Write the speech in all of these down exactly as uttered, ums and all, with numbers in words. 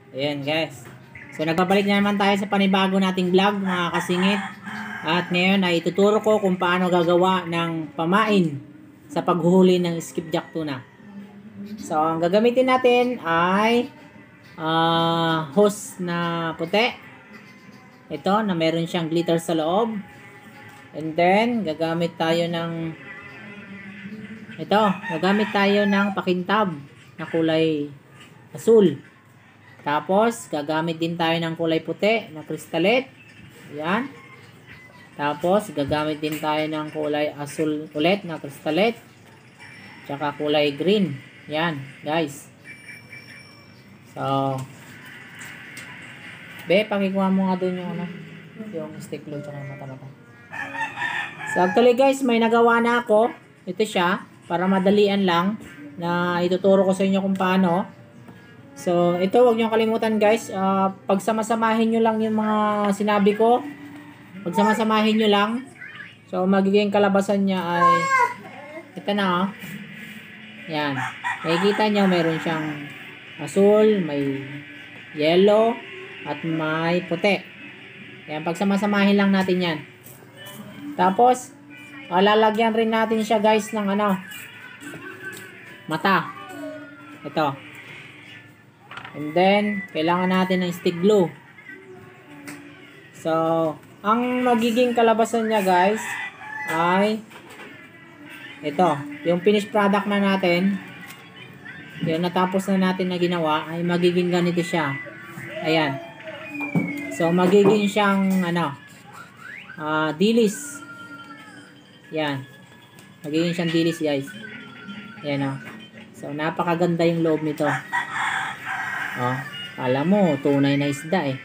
Ayan guys. So nagbabalik na naman tayo sa panibago nating vlog mga kasingit. At ngayon ay ituturo ko kung paano gagawa ng pamain sa paghuhuli ng skipjack tuna. So ang gagamitin natin ay uh, hose na puti. Ito na meron siyang glitter sa loob. And then gagamit tayo ng ito, gagamit tayo ng pakintab na kulay asul. Tapos, gagamit din tayo ng kulay puti na kristalit. Ayan. Tapos, gagamit din tayo ng kulay asul ulit na kristalit. Tsaka kulay green. Ayan, guys. So, be, pakikuha mo nga dun yung ano, yung stick glue tsaka mata-mata. So, actually guys, may nagawa na ako. Ito siya, para madalian lang na ituturo ko sa inyo kung paano. So, ito wag niyo kalimutan guys, uh, pagsamasamahin niyo lang yung mga sinabi ko. Pagsamasamahin niyo lang. So, magiging kalabasan niya ay ito na oh. Yan. Makikita niyo meron siyang asul, may yellow, at may puti. Yan, pagsamasamahin lang natin yan. Tapos, uh, lalagyan rin natin siya guys ng ano, mata. Ito. And then, kailangan natin ng stick glue. So, ang magiging kalabasan niya guys ay ito, yung finished product na natin. Yung natapos na natin na ginawa ay magiging ganito siya. Ayan. So, magiging siyang ano, uh, dilis. Yan. Magiging siyang dilis guys. Ayan o. So, napakaganda yung loob nito. Oh, kala mo, tunay na isda eh.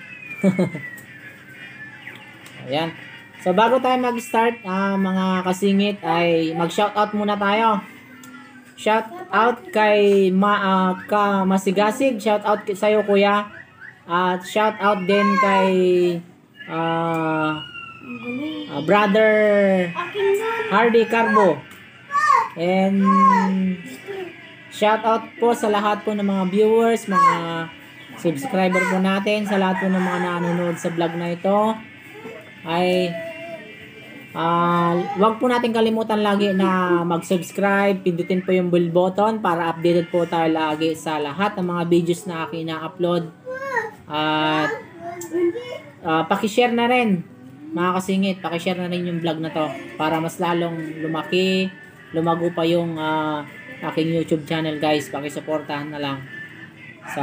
Ayan. So, bago tayo mag-start, uh, mga kasingit, ay mag-shoutout muna tayo. Shoutout kay Ma, uh, ka Masigasig. Shoutout sa'yo, kuya. At shoutout din kay uh, uh, brother Hardy Carbo. And shoutout po sa lahat po ng mga viewers, mga subscriber po natin, sa lahat po ng mga nanonood sa vlog na ito. Ay uh, wag po natin kalimutan lagi na mag-subscribe, pindutin po yung bell button para updated po tayo lagi sa lahat ng mga videos na aking na-upload. At uh, paki-share na rin mga kasingit, paki-share na rin yung vlog na to para mas lalong lumaki, lumago pa yung uh, aking YouTube channel guys. Paki-suportahan na lang. So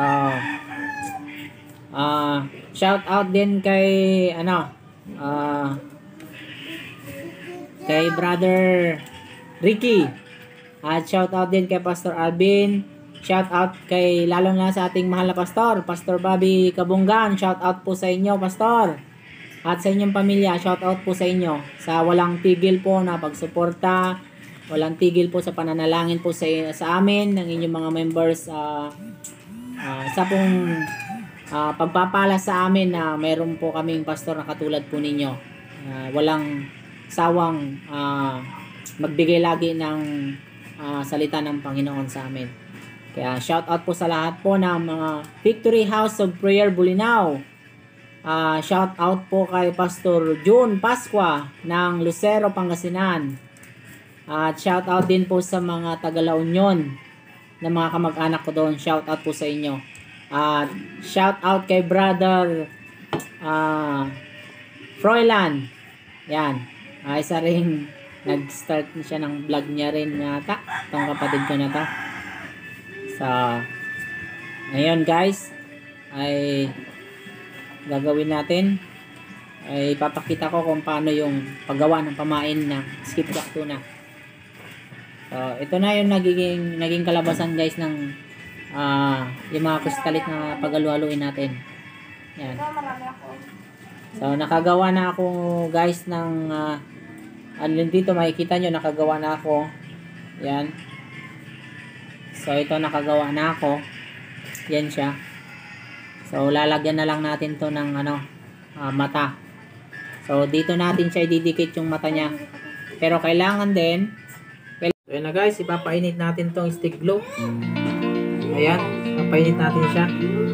uh, shout out din kay ano uh, kay brother Ricky, at shout out din kay Pastor Alvin. Shout out kay lalo na sa ating mahal na pastor, Pastor Bobby Kabunggan. Shout out po sa inyo, pastor, at sa inyong pamilya. Shout out po sa inyo sa walang tigil po na pagsuporta, walang tigil po sa pananalangin po sa, sa amin ng inyong mga members. Uh, uh, sa pong uh, pagpapala sa amin na mayroon po kaming pastor na katulad po ninyo. Uh, walang sawang uh, magbigay lagi ng uh, salita ng Panginoon sa amin. Kaya shout out po sa lahat po ng mga Victory House of Prayer Bulinaw. Uh, shout out po kay Pastor June Pasqua ng Lucero, Pangasinan. At uh, shout out din po sa mga taga La Union na mga kamag-anak ko doon. Shout out po sa inyo. At uh, shout out kay brother uh, Froilan. Yan. Uh, isa rin nag-start siya ng vlog niya rin yata. Itong kapatid ko na to. So, ngayon guys, ay gagawin natin, ay ipapakita ko kung paano yung paggawa ng pamain ng skipjack tuna. So, ito na yung nagiging, naging kalabasan guys ng uh, yung mga kristalit na paghalu-haluin natin. Yan. So, nakagawa na ako guys ng uh, ano dito, makikita nyo, nakagawa na ako. Yan. So, ito nakagawa na ako. Yan siya. So, lalagyan na lang natin to ng ano, uh, mata. So, dito natin siya ididikit yung mata niya. Pero kailangan din, so, yun na guys, ipapainit natin tong stick glue. Ayan, papainit natin siya.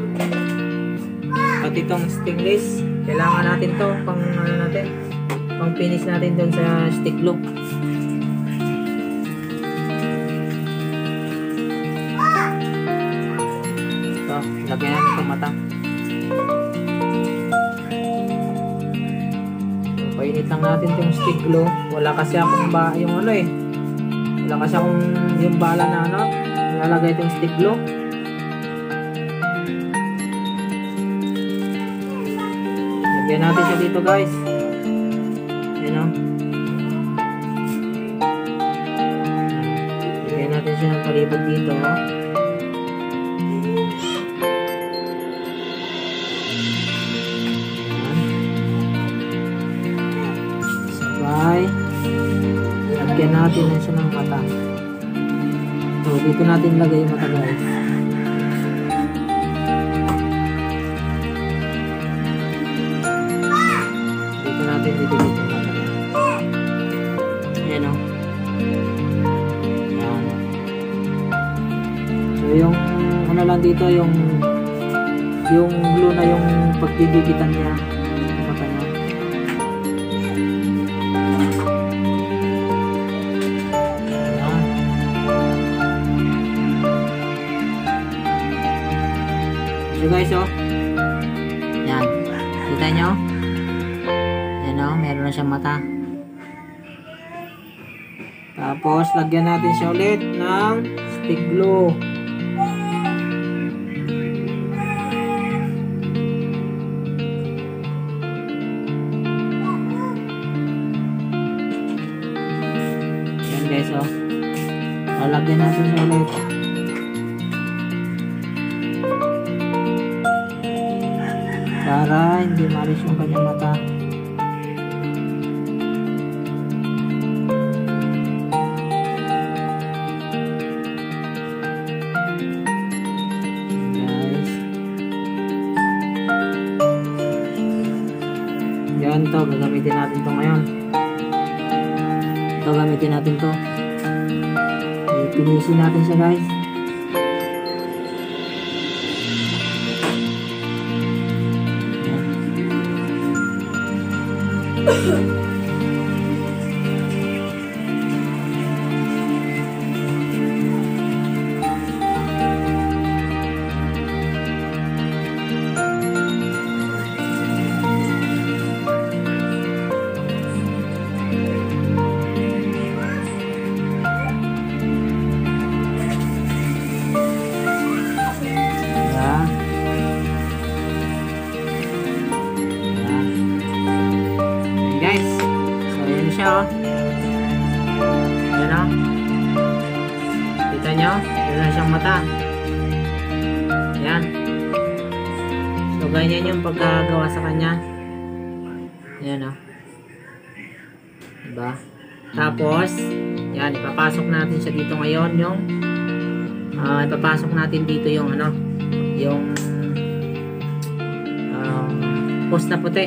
At itong stainless, kailangan natin to pang ano natin, pang finish natin dun sa stick glue. Ito, lagyan natin itong mata. Painit lang natin itong stick glue. Wala kasi akong ba, yung ano eh, wala kasi akong yung bala na ano, nilalagay itong stick glue. Lagyan natin siya dito guys. Ayan o. Lagyan natin siya ng palibot dito. Ayan. Sabay. Lagyan natin na siya ng mata. So, dito natin lagay yung mata guys. Natin dito dito yung mata niya. Ayan o. Ayan. So yung ano lang dito, yung yung glue na yung pagdidikitan niya yung mata niya. Ayan. So guys o. Ayan. Kita nyo? No, meron na siyang mata. Tapos lagyan natin siya ulit ng stick glue. Yan guys oh. Lalagyan natin siya ulit. Para hindi maris yung kanyang mata. Yan to, gagamitin natin to ngayon. Ito gamitin natin to. Pinisin natin siya guys. Siya, oh. Yan o. Kita nyo? Yan na siyang mata. Yan. So, ganyan yung pagkagawa sa kanya. Yan o. Diba? Tapos, yan. Ipapasok natin siya dito ngayon. Yung, uh, ipapasok natin dito yung ano, yung uh, post na puti.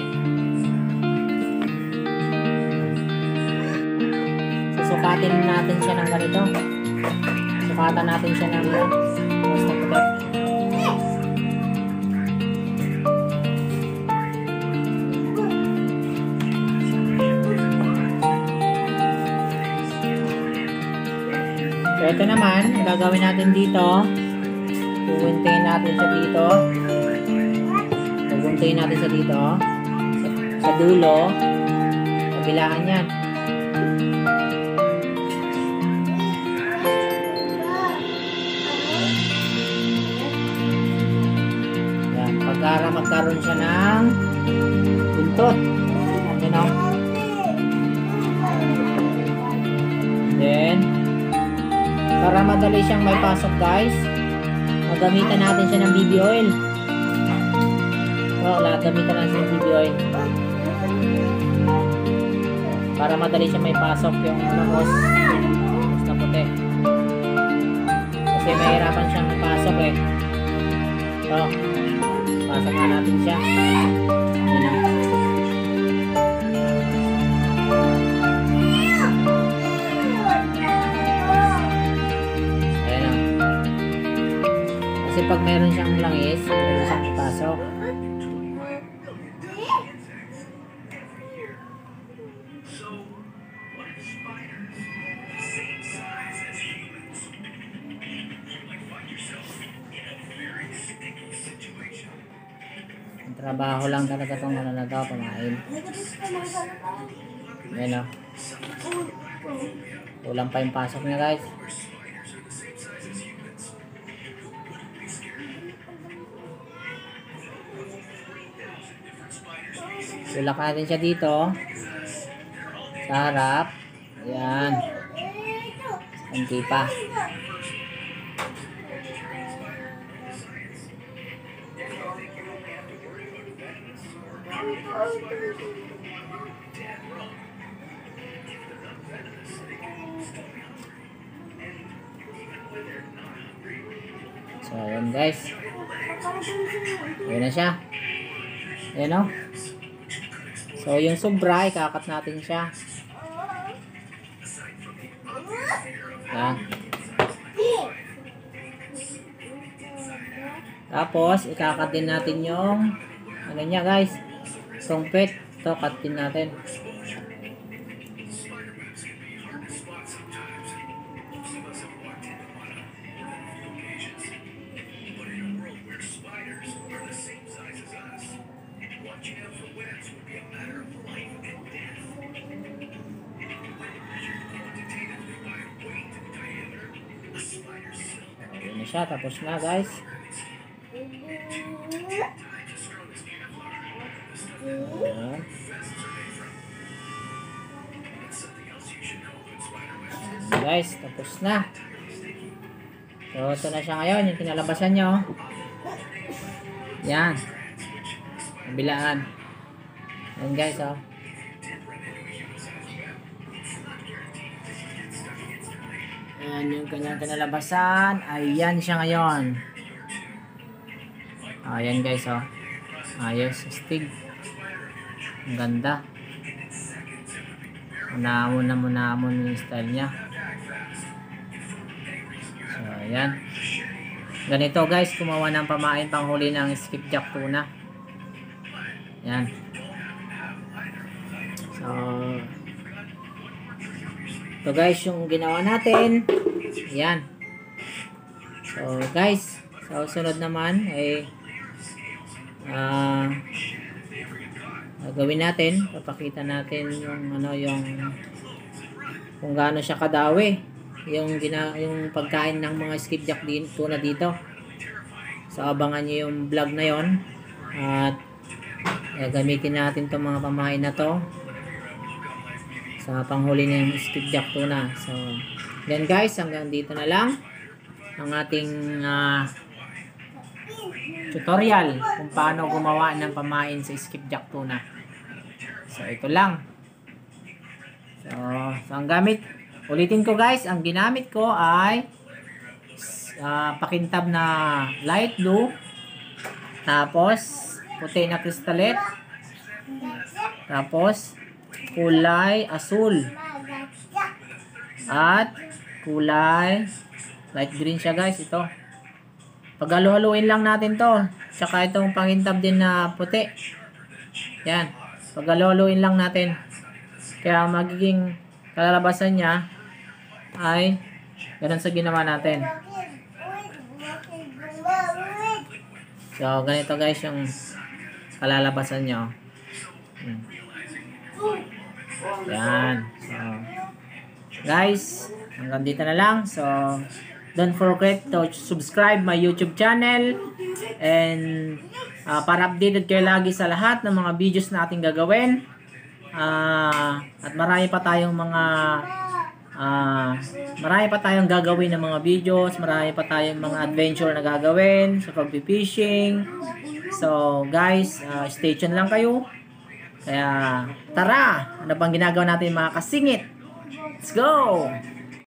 Sukatin natin siya ng ganito. Sukatan natin siya ng post na puti. So ito naman, gagawin natin dito. Pupuntayin natin siya dito. Pupuntayin natin siya dito. Sa, sa dulo. Kabilaan yan. Para magkaroon siya ng buntot. You know? Then, para madali siyang may pasok guys, magamitan natin siya ng B B oil. So, lahat gamitan natin siya ng B B oil. Para madali siyang may pasok yung hose na puti. Kasi mahirapan siyang pasok eh. So, pasok na natin siya. Ayan na. Ayan na. Kasi pag meron siyang langis, meron siyang ipasok. Trabaho lang talaga itong ano na ito, pamain. Ayan o. Kulang pa yung pasok niya guys. Tulak natin siya dito. Sa harap. Ayan. Kunti pa. So, ayan guys. Ayan na siya. Ayan o. So, yung sobra, ikakat natin siya. Ayan. Tapos, ikakat din natin yung ano niya guys. Trumpet. Ito, cut din natin. Ayan na siya. Tapos na guys. Ayan. Guys, tapos na. So, ito na siya ngayon. Yung kinalabasan nyo. Yan. Kabilaan. Yan guys, oh. Ayan yung kanyang kinalabasan. Ayan siya ngayon. Ayan guys, oh. Ayos. Stig. Ang ganda. Munamon na munamon yung style niya. So, ayan. Ganito guys, kumawa ng pamain panghuli ng skipjack tuna. Ayan. So, ito guys yung ginawa natin. Ayan. So guys, sa sunod naman ay ah uh, gawin natin, papakita natin yung ano yung kung gaano siya kadawi yung gina, yung pagkain ng mga skipjack din tuna dito. So abangan niyo yung vlog na yon at uh, gamitin natin tong mga pamain na to sa panghuli ng skipjack tuna. So yan guys, hanggang dito na lang ang ating uh, tutorial kung paano gumawa ng pamain sa skipjack tuna. So ito lang. So, so ang gamit, ulitin ko guys, ang ginamit ko ay uh, pakintab na light blue, tapos puti na crystallet, tapos kulay asul, at kulay light green siya guys. Ito paghalu-haluin lang natin to, saka itong pangintab din na puti. Yan, paghalu-haluin lang natin, kaya magiging kalalabasan niya ay ganun sa ginawa natin. So ganito guys yung kalalabasan nyo. Hmm. Yan. So guys, hanggang dito na lang. So don't forget to subscribe my YouTube channel, and uh, para updated kayo lagi sa lahat ng mga videos na ating gagawin. Uh, at marami pa tayong mga uh, marami pa tayong gagawin ng mga videos, marami pa tayong mga adventure na gagawin sa pag-fishing. So guys, uh, stay tuned lang kayo. Kaya tara, ano bang ginagawa natin mga kasingit? Let's go!